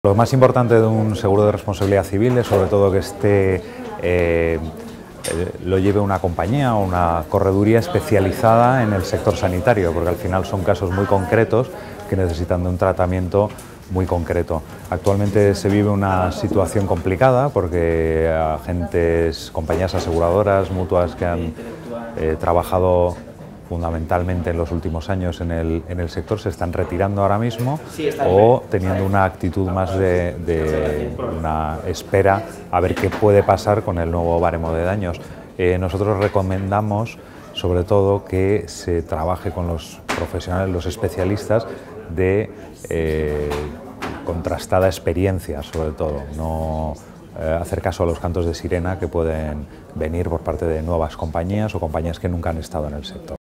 Lo más importante de un seguro de responsabilidad civil es sobre todo que lo lleve una compañía o una correduría especializada en el sector sanitario, porque al final son casos muy concretos que necesitan de un tratamiento muy concreto. Actualmente se vive una situación complicada porque compañías aseguradoras, mutuas que han trabajado fundamentalmente en los últimos años en el sector se están retirando ahora mismo o teniendo una actitud más de una espera a ver qué puede pasar con el nuevo baremo de daños. Nosotros recomendamos sobre todo que se trabaje con los profesionales, los especialistas de contrastada experiencia, sobre todo, no hacer caso a los cantos de sirena que pueden venir por parte de nuevas compañías o compañías que nunca han estado en el sector.